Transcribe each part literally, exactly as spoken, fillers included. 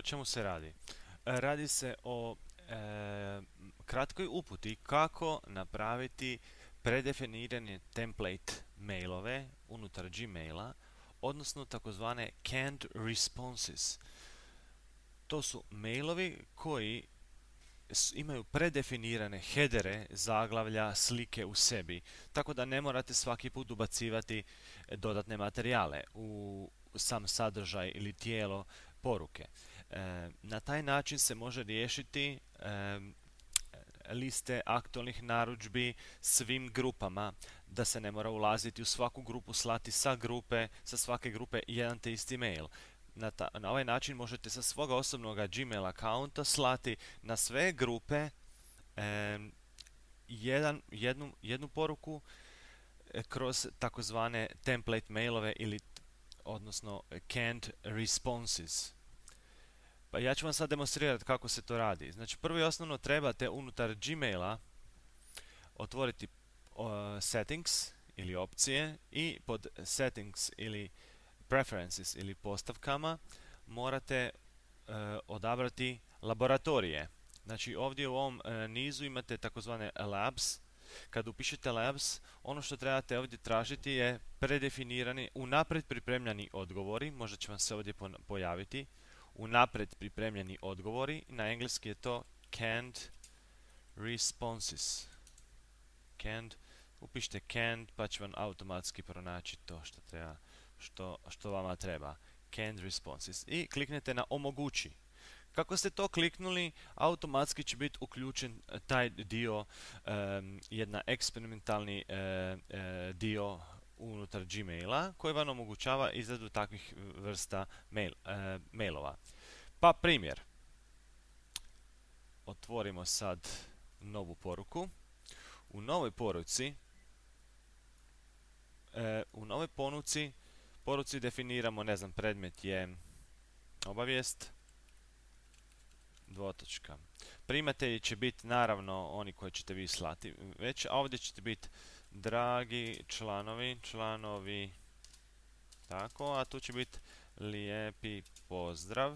čemu se radi? E, Radi se o e, kratkoj uputi kako napraviti predefinirane template mailove unutar Gmaila, odnosno takozvane canned responses. To su mailovi koji s- imaju predefinirane headere, zaglavlja, slike u sebi, tako da ne morate svaki put ubacivati dodatne materijale u sam sadržaj ili tijelo poruke. E, na taj način se može riješiti e, liste aktualnih narudžbi svim grupama, da se ne mora ulaziti u svaku grupu, slati sa grupe, sa svake grupe jedan te isti mail. Na, ta, na ovaj način možete sa svoga osobnog Gmail akaunta slati na sve grupe e, jedan, jednu, jednu poruku e, kroz takozvane template mailove ili odnosno canned responses. Pa ja ću vam sad demonstrirati kako se to radi. Znači, prvo i osnovno trebate unutar Gmaila otvoriti uh, settings ili opcije i pod settings ili preferences ili postavkama morate uh, odabrati laboratorije. Znači, ovdje u ovom uh, nizu imate takozvane labs. Kad upišete labs, ono što trebate ovdje tražiti je predefinirani, unaprijed pripremljeni odgovori. Možda će vam se ovdje pojaviti unaprijed pripremljeni odgovori. Na engleski je to canned responses. Canned, upišite canned pa će vam automatski pronaći to što treba, što, što vama treba. Canned responses. I kliknete na omogući. Kako ste to kliknuli, automatski će biti uključen taj dio, um, jedna eksperimentalni uh, uh, dio unutar Gmaila koji vam omogućava izradu takvih vrsta mail, uh, mailova. Pa primjer, otvorimo sad novu poruku. U novoj poruci, uh, u novoj ponuci, poruci definiramo, ne znam, predmet je obavijest, dvotočka. Primatelji će biti naravno oni koji ćete vi slati već, a ovdje ćete biti dragi članovi, članovi, tako, a tu će biti lijepi pozdrav.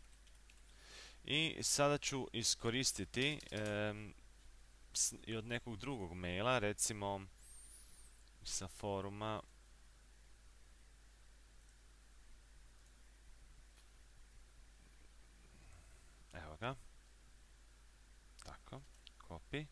I sada ću iskoristiti um, i od nekog drugog maila, recimo sa foruma. Evo ga. Tako, copy.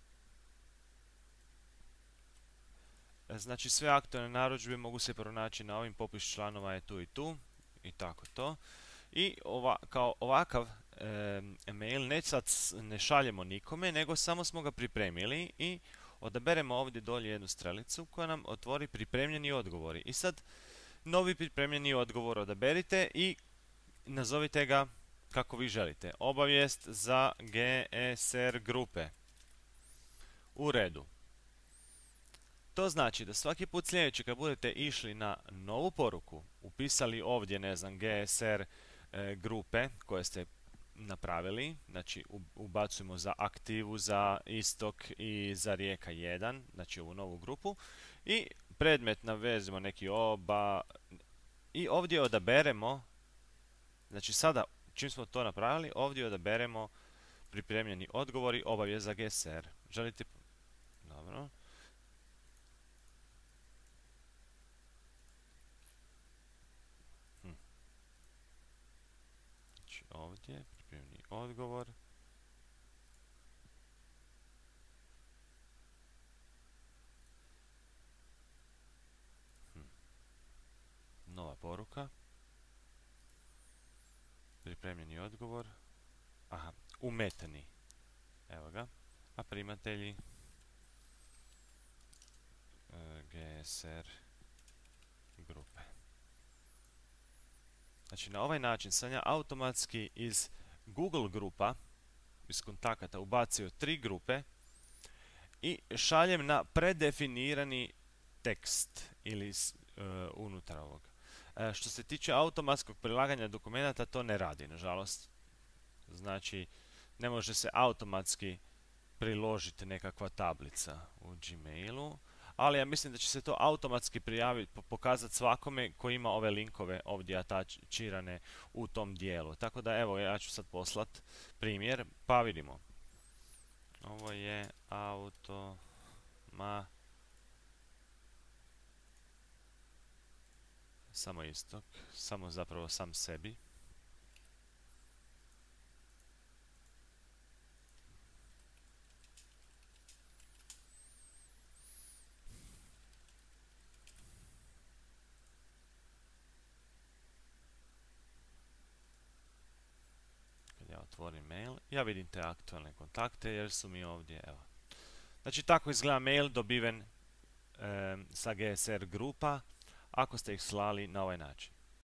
Znači, sve aktualne narudžbe mogu se pronaći na ovim, popis članova je tu i tu i tako to. I ova, kao ovakav e, mail ne sad ne šaljemo nikome, nego samo smo ga pripremili i odaberemo ovdje dolje jednu strelicu koja nam otvori pripremljeni odgovori. I sad novi pripremljeni odgovor odaberite i nazovite ga kako vi želite. Obavijest za G S R grupe. U redu. To znači da svaki put sljedeći kad budete išli na novu poruku, upisali ovdje, ne znam, G S R e, grupe koje ste napravili, znači ubacujemo za aktivu, za istok i za rijeka jedan, znači ovu novu grupu, i predmet navezimo neki oba i ovdje odaberemo, znači sada čim smo to napravili, ovdje odaberemo pripremljeni odgovori, obavijest za G S R. Želite? Dobro. Hm. Znači ovdje pripremljeni odgovor. Hm. Nova poruka. Pripremljeni odgovor. Aha, umeteni. Evo ga. A primatelji e, G S R grupe. Znači, na ovaj način sam ja automatski iz Google grupa, iz kontakata, ubacio tri grupe i šaljem na predefinirani tekst ili uh, unutar ovog. E, što se tiče automatskog prilaganja dokumenata, to ne radi, nažalost. Znači, ne može se automatski priložiti nekakva tablica u Gmailu, ali ja mislim da će se to automatski prijaviti, pokazati svakome ko ima ove linkove ovdje atačirane u tom dijelu. Tako da evo, ja ću sad poslat primjer, pa vidimo. Ovo je auto ma samo istok, samo zapravo sam sebi. Ja otvorim mail, ja vidim te aktualne kontakte jer su mi ovdje, evo. Znači tako izgleda mail dobiven e, sa G S R grupa ako ste ih slali na ovaj način.